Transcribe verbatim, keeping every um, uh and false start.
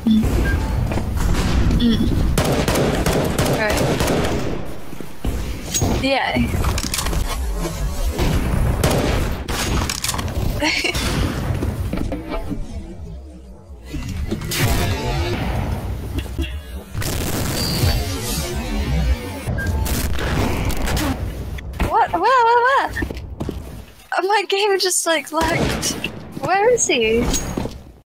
Mm. Mm. Right. Yeah. What? Where, where, where? Oh, my game just like lagged. Where is he?